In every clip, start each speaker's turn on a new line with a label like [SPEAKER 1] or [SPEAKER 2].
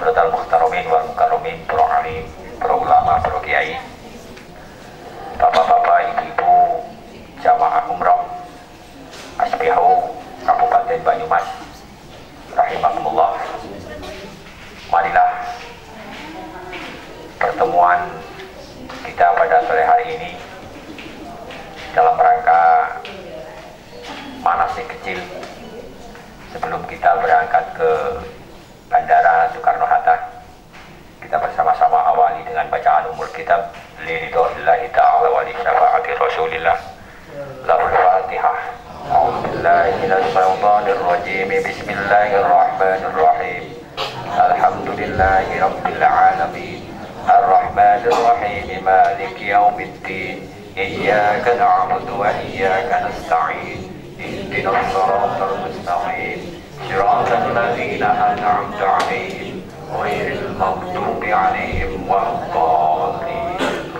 [SPEAKER 1] Hadratal Muhtaramin wal Mukarramin, para alim, para ulama, para kiai, bapak-bapak, ibu-ibu, jamaah umroh Asbihu Kabupaten Banyumas, rahimakumullah. Marilah pertemuan kita pada sore hari ini dalam rangka manasik kecil sebelum kita berangkat ke Bandara Soekarno-Hatta. Kita bersama-sama awali dengan bacaan umul kitab liridhohillahi ta'ala wa li syafa'ati rasulillah. Lahul Fatihah. A'udzubillahi minasyaitonir rajim. Bismillahirrahmanirrahim. Alhamdulillahi rabbil alamin. Ar-Rahmanir Rahim. Maliki yaumiddin. Iyyaka na'budu wa iyyaka nasta'in. Ihdinas siratal mustaqim. Shiratal ladzina an'amta 'alaihim ghairil maghdubi 'alaihim waladdallin.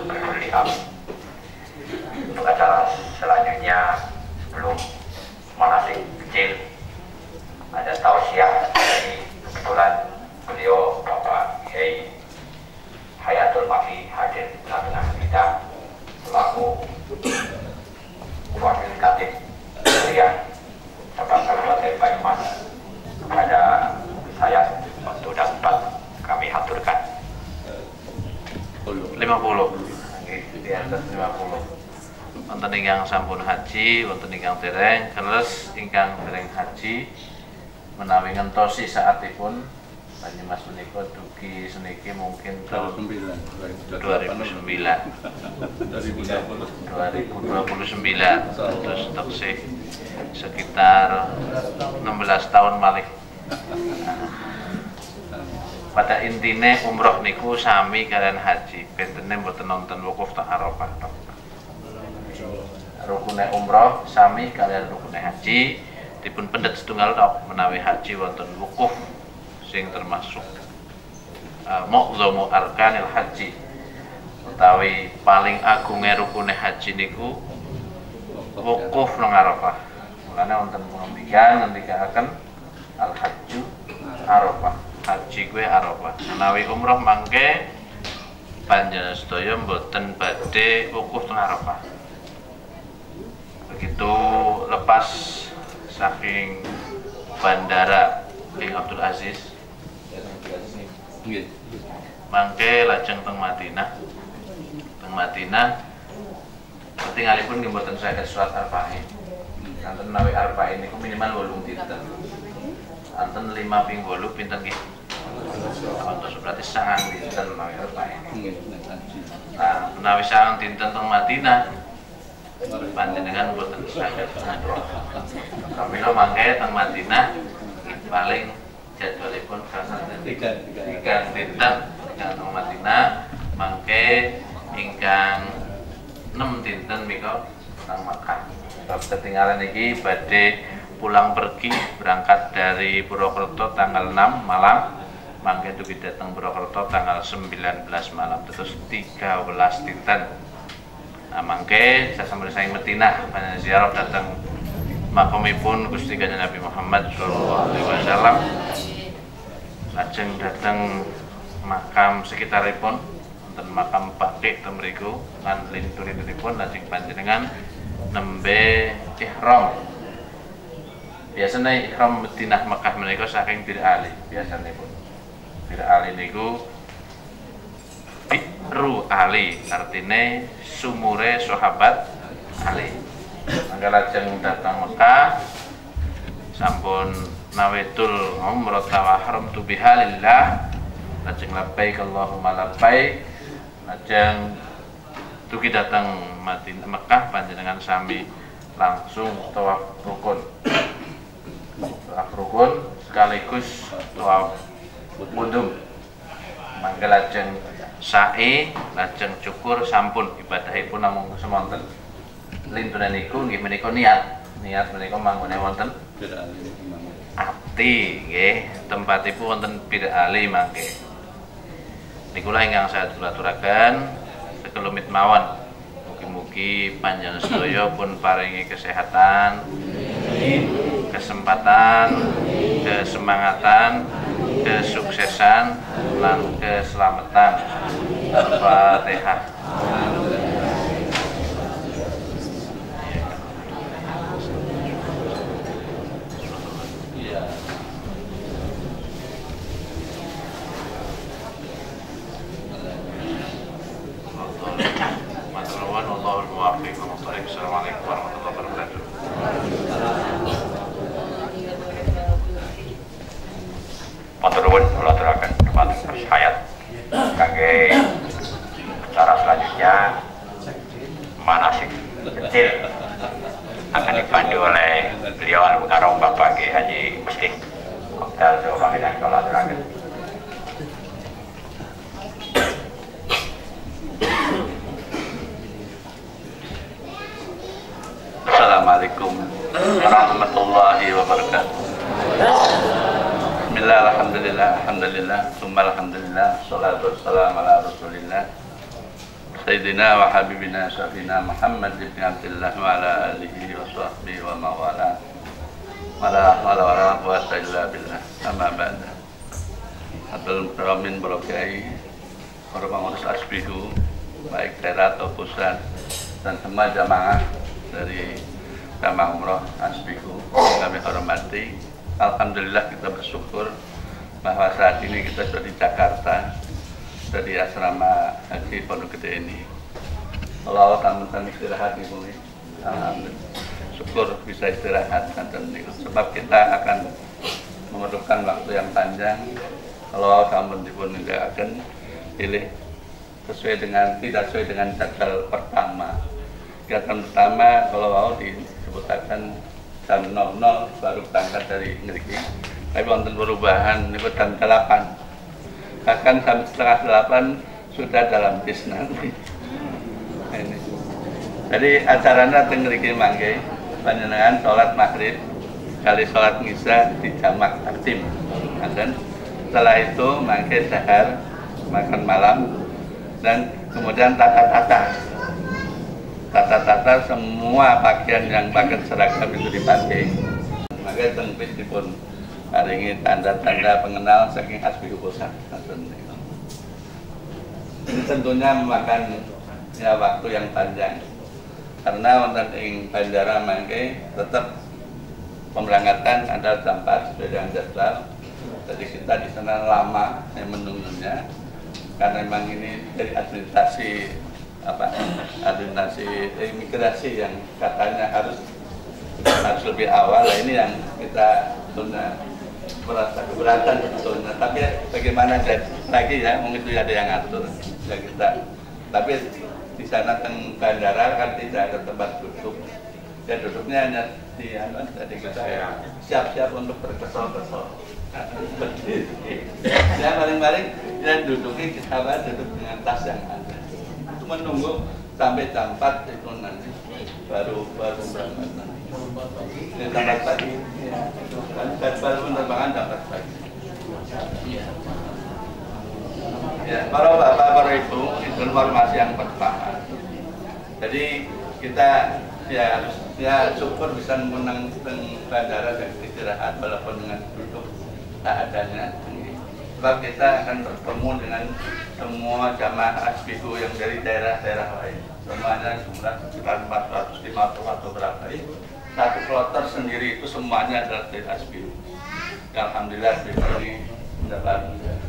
[SPEAKER 1] Untuk acara selanjutnya sebelum manasik kecil ada tausiah dari kebetulan beliau Bapak Kiai Hayatul Mafi hadir di tengah-tengah kita selaku wakil khatib Syariah Cabang Kabupaten Banyumas. Kepada saya untuk dapat kami haturkan 50 di atas 50 wonten ingkang sampun haji, wonten ingkang dereng, terus ingkang dereng haji menawi ngentosi saatipun Banyumas menika dugi seniki mungkin tahun 2009 terus taksih sekitar 16 tahun malih. Pada intine umroh niku sami kalian haji, bentene mboten nonton wukuf teng Arafah. Rukune umroh sami kalian rukune haji dipun pendet setunggal tok menawi haji wonten wukuf sing termasuk mu'dhamu arkanil haji utawi paling agunge rukune haji niku wukuf nang Arafah. Mulane wonten ngendikaken al hajju Arafah, haji kuwi Arafah. Menawi umroh mangke panjenengan sedaya mboten badhe wukuf teng Arafah. Begitu lepas saking bandara King Abdul Aziz mangke lajeng teng Madinah. Teng Madinah ketinggalipun nggih mboten saged salat Arafah. Nanten menawi Arafah niku minimal 8 dinten. Anten 5 ping 8 pinten nggih? Antos berarti 9 dinten menawi Arafah ini. Nah, menawi 9 dinten teng Madinah panjenengan mboten saged umroh. Kamila mangke teng Madinah paling jadwalipun kasanten 3 dinten teng Madinah, mangke ingkang 6 dinten mika teng Makkah. Ketinggalan iki badhe pulang pergi berangkat dari Purwokerto tanggal 6 malam, mangke dugi dateng Purwokerto tanggal 19 malam, terus 13 dinten. Nah, mangke sasampunipun saking Madinah panjenengan ziarah dateng makamipun Gusti Kanjeng Nabi Muhammad sallallahu alaihi wasallam. Lajeng dateng makam sekitaripun wonten makam Baqi teng mriku lan linturipun lajeng panjenengan nembe ihram. Biasanya ihram Madinah Mekah menika saking Bir Ali biasanya pun. Bir Ali niku Bi'ru Ali, artine sumure sahabat Ali. Mangga lajeng datang Mekah sampun nawaitul umrah wa haramtu bihalillah, lajeng labbaik Allahumma labbaik, lajeng dugi datang Madinah Mekah panjenengan sami langsung tawaf rukun. Tawaf rukun sekaligus tawaf qudum. Mangga lajeng sa'i, lajeng cukur sampun ibadahipun namung semonten. Lintunan niku nggih menika niat menika manggone wonten ati nggih, tempatipun wonten Bir Ali mangke. Niku lah ingkang saya aturaken sekelumit mawon. Mugi-mugi panjenengan sedaya pun paringi kesehatan, kesempatan, kesemangatan, kesuksesan lan keselamatan. Al-Fatihah. Assalamualaikum warahmatullahi wabarakatuh. Matur nuwun kula aturaken dumateng Gus Hayat kangge acara selanjutnya manasik kecil akan dipandu oleh beliau Al-Mukarram Bapak Kiai Haji Musti. Wekdal pamitan kula aturaken. Assalamualaikum warahmatullahi wabarakatuh. Bismillah, alhamdulillah, alhamdulillah, summa alhamdulillah, salatu wassalamu ala rasulillah Sayyidina wa habibina syafina Muhammad ibn Abdillah wa ala alihi wa sahbihi wa mawala wala hawla wala quwwata illa billah. Amma ba'da. Abdul Mutaramin Barokai para pengurus Asbihu baik daerah atau pusat dan semua jamaah dari jamaah umroh Asbihu kami hormati. Alhamdulillah kita bersyukur bahwa saat ini kita sudah di Jakarta, sudah di asrama haji Pondok Gede ini. Allah tamu-tamu istirahat di bumi. Alhamdulillah, syukur bisa istirahat sebab kita akan memerlukan waktu yang panjang. Kalau kamu pun tidak akan pilih tidak sesuai dengan jadwal pertama. Kegiatan pertama kalau mau disebutkan jam 00 baru berangkat dari ngeriki, tapi wonten perubahan itu jam 8, bahkan jam setengah 8 sudah dalam bis nanti. Ini. Jadi acaranya teng ngeriki mangke panjenengan sholat maghrib kali sholat isya di jamak takdim, dan setelah itu mangke sahar makan malam dan kemudian tata-tata semua pakaian yang pakai seragam itu dipakai. Maka tengpis dipun paringi tanda-tanda pengenal saking Asbihu Pusat. Ini tentunya memakan waktu yang panjang karena wonten ing bandara mangke tetap pemberangkatan adalah jam 4 sesuai dengan jadwal. Jadi kita di sana lama menunggunya karena memang ini dari administrasi imigrasi yang katanya harus lebih awal. Ini yang kita merasa keberatan sebetulnya, tapi bagaimana lagi ya, mungkin itu ada yang ngatur ya kita. Tapi di sana teng bandara kan tidak ada tempat duduk, ya duduknya hanya di jadi kita siap-siap untuk berkesal-kesal. Ya paling-paling ya duduknya kita duduk dengan tas yang ada. Menunggu sampai jam 4 itu nanti baru berangkat nanti. Jam 4 pagi. Jadwal penerbangan jam 4 pagi. Ya, para bapak, para ibu, informasi yang pertama. Jadi kita ya syukur bisa menang bandara dan istirahat walaupun dengan duduk tak adanya. Sebab kita akan bertemu dengan semua jamaah Asbihu yang dari daerah-daerah lain. Semuanya jumlah sekitar 450 atau berapa itu. Satu kloter sendiri itu semuanya adalah dari Asbihu. Alhamdulillah Asbihu ini mendapat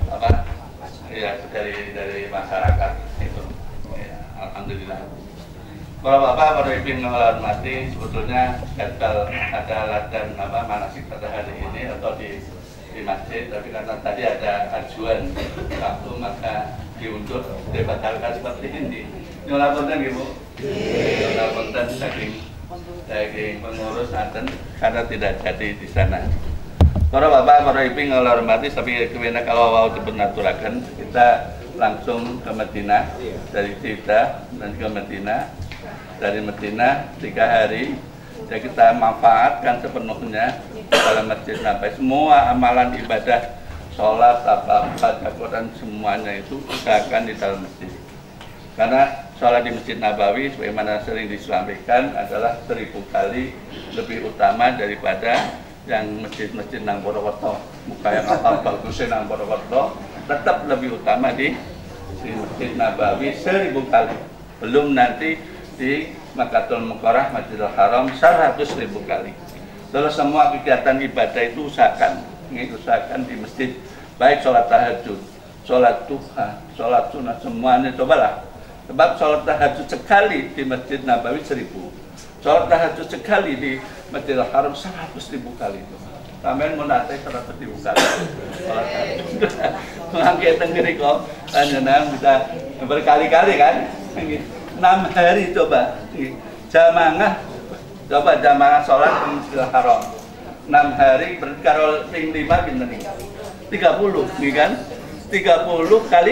[SPEAKER 1] dari masyarakat itu. Ya, alhamdulillah. Para bapak, para ibu yang menghormati, sebetulnya jadwal ada latihan manasik pada hari ini atau di masjid, tapi karena tadi ada ajuan waktu maka diundur dibatalkan seperti ini. Nyola konten ibu, nyola konten saking pengurus Aten karena tidak jadi di sana. Para bapak, para ibu yang hormati, tapi kemudian kalau mau dibenaturakan kita langsung ke Madinah dari Jeddah dan ke Madinah. Dari Madinah 3 hari. Ya kita manfaatkan sepenuhnya dalam Masjid Nabawi. Semua amalan ibadah, sholat, baca Quran, semuanya itu usahakan di dalam masjid. Karena sholat di Masjid Nabawi, sebagaimana sering disampaikan, adalah 1000 kali lebih utama daripada yang masjid-masjid nang Purwokerto. Muka yang apa bagusnya nang Purwokerto,
[SPEAKER 2] tetap lebih utama di Masjid Nabawi 1000 kali. Belum nanti di Makkatul Mukarramah, Masjidil Haram 100.000 kali. Terus semua kegiatan ibadah itu usahakan di masjid, baik sholat tahajud, sholat duha, sholat sunnah, semuanya cobalah. Sebab sholat tahajud sekali di Masjid Nabawi 1000, sholat tahajud sekali di Masjidil Haram 100.000 kali. Sampai menate 100.000 kali sholat tahajud. Mangke teng mriko panjenengan bisa berkali-kali kan. 6 hari coba jamaah, sholat di Masjidil Haram 6 hari, berarti kalau ping 5 pinten nih 30 nih kan, 30 kali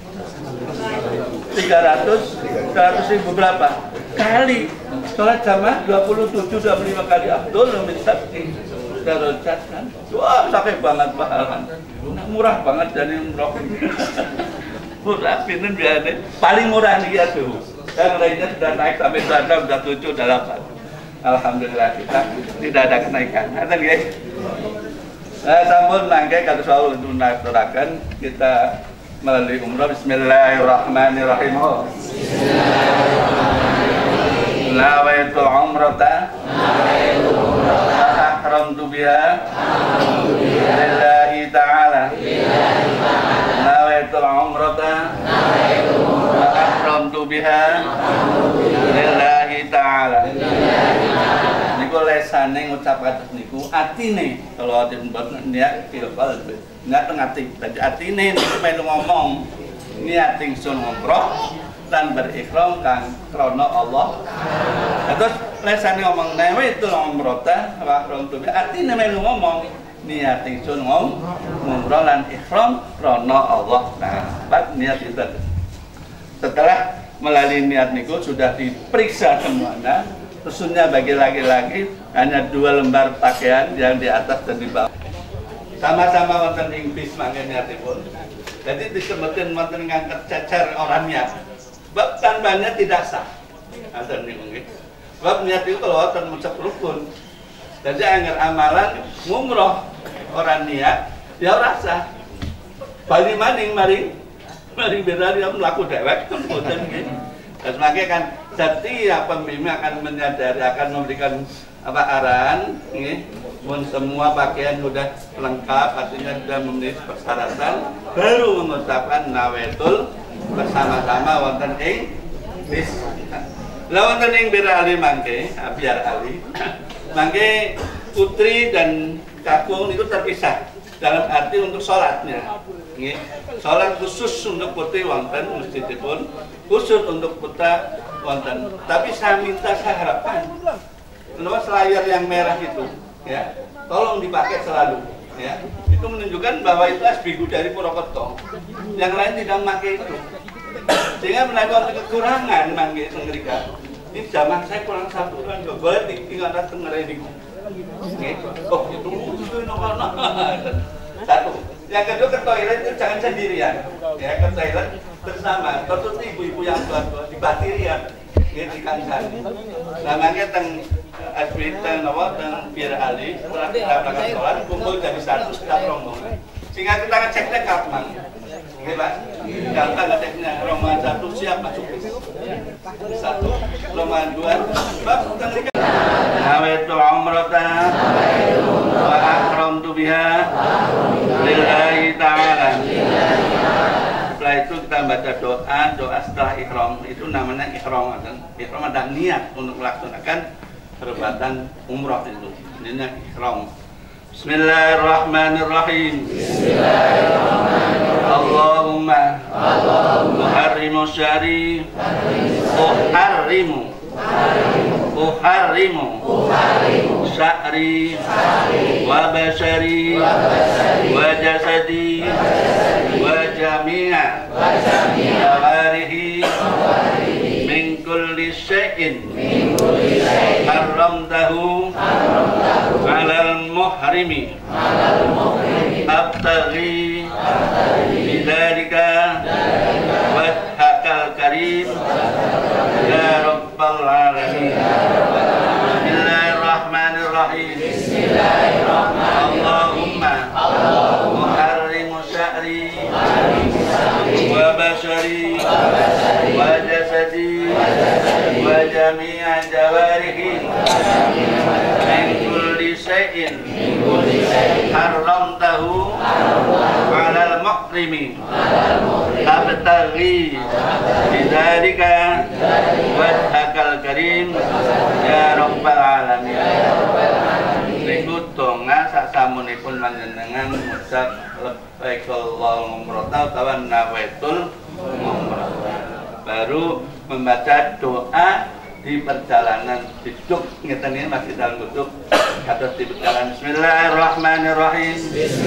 [SPEAKER 2] 100.000 berapa kali sholat jamaah 25 kali Abdul min sabti darajat kan. Wah, sakit banget pahala, murah banget dari umroh. Murah pinten biasanya paling murah nih ya tuh. Yang lainnya sudah naik sampai sudah 7, sudah 8. Alhamdulillah kita tidak ada kenaikan. Ada nggih? Sampun mangke kados wau nunaturaken kita melalui umrah. Bismillahirrahmanirrahim. Nawaitu umrata ahramtu biha lillahi ta'ala. Nawaitu umrata ahramtu biha lillahi ta'ala. Niku lesane ngucap kados niku atine, kalau ati mboten niat kilbal niat teng ati. Dadi atine niku melu ngomong niat ingsun umroh lan berikram kang krana Allah. Terus lesane ngomong nawaitu umrata wa ahramtu bi, atine melu ngomong niat ingsun umroh lan ihram krana Allah. Nah, pat niat itu. Setelah melalui niat niku sudah diperiksa semuanya. Khususnya bagi laki-laki hanya 2 lembar pakaian yang di atas dan di bawah. Sama-sama wonten ing bis mangke niatipun. Jadi disebutkan wonten ingkang tercecer orang niat. Sebab tanpanya tidak sah. Ngoten niku nggih. Sebab niat itu kalau wonten muncul rukun. Jadi anggar amalan ngumroh orang niat ya ora sah. Bali maning mari berani mlaku dhewek mboten nggih. Dan makanya kan setiap pembimbing akan menyadari, akan memberikan arahan, semua pakaian sudah lengkap, artinya sudah memenuhi persyaratan, baru mengucapkan nawaitul bersama-sama wonten ing bis. Lah wonten ing bir ali mangke, biar ali. Mangke putri dan kakung itu terpisah dalam arti untuk sholatnya. Sholat khusus untuk putri wonten masjidipun, khusus untuk putra wonten. Tapi saya minta, saya harapkan kenapa selayar yang merah itu ya tolong dipakai selalu ya. Itu menunjukkan bahwa itu asbigu dari Purwokerto, yang lain tidak memakai itu, sehingga melakukan kekurangan mangke tengrika. Ini zaman saya kurang satu kan nggak boleh tinggal atas tengerening. Oh itu satu. Yang kedua, ke toilet itu jangan sendirian, ya, ke toilet bersama. Terus ibu-ibu yang tua-tua di batirian, di kansan. Namanya teng asbita nawa teng biar ali, setelah kita melakukan sholat, kumpul jadi satu kita rombongan. Sehingga kita ngeceknya kapan, oke Pak? Kita ngeceknya rombongan 1 siap masuk. 1, rombongan 2, Pak teng nawaitu umrata wa ahramtu biha lillahi ta'ala. Setelah itu kita baca doa setelah ihram, itu namanya ihram. Ihram ada niat untuk melaksanakan perbuatan umroh itu, ini ihram. Bismillahirrahmanirrahim. Allahumma uharrimu syari uharrimu sya'ri wa basari wa jasadi wa jami'a jawarihi min kulli syai'in haramtahu alal muhrimi abtaghi bidzalika wajhakal karim ya rabbal alamin. Bismillahirrahmanirrahim. Allahumma muharrimu sya'ri wa basari wa jasadi wa jami'a jawarihi min kulli syai'in haramtahu 'alal muhrimi abtaghi bidzalika wajhakal karim ya rabbal alamin. Niku donga sasamunipun panjenengan ngucap labbaik Allahumma utawa nawaitul umrah. Baru membaca doa di perjalanan hidup ngeten iki masih dalam kutub kados di perjalanan bismillahirrahmanirrahim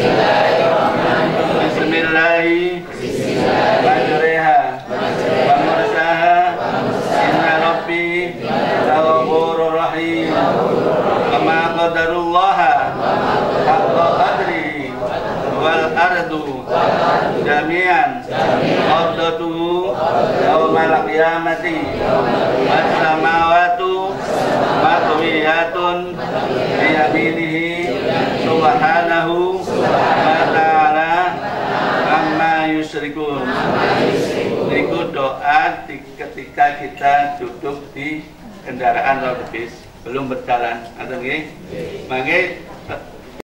[SPEAKER 2] bismillahi majriha wa mursaha inna rabbi ghafurur rahim kama qadarullaha haqqa qadri wal ardu jami'an qabdatuhu yaumal qiyamati was samawatu matwiyatun biyaminihi subhanahu wa ta'ala amma yusyrikun. Niku doa ketika kita duduk di kendaraan atau bis belum berjalan atau nggih. Mangke